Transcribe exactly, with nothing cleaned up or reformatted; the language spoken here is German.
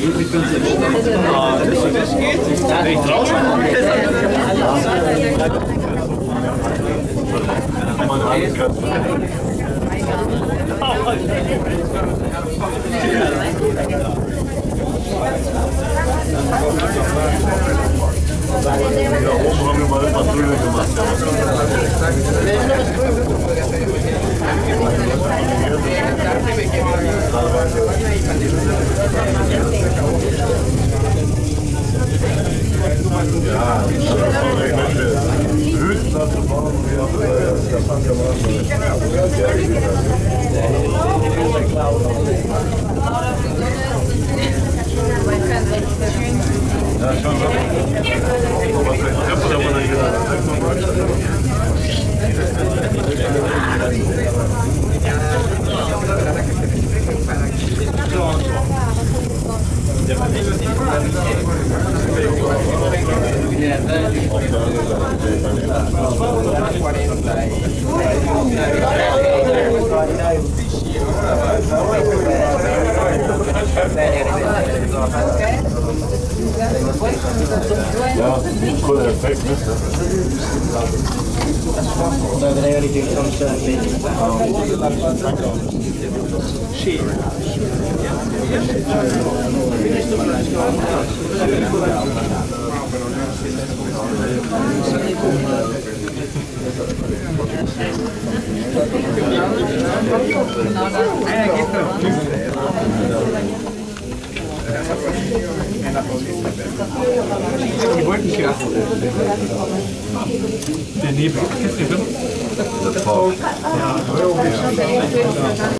Ah, das, das geht. Wenn ich draußen Ja, oben haben wir mal eine Patrouille gemacht. Ja, das war recht nett. Höchstplatz waren wir, das fand ja mal ja, schon so. Was für ein Treppe da mal gedacht. Ja, cool Effekt, ne? So that everything comes to me. Die Wolkenkratzer. Der Nebel. Das war. Ja.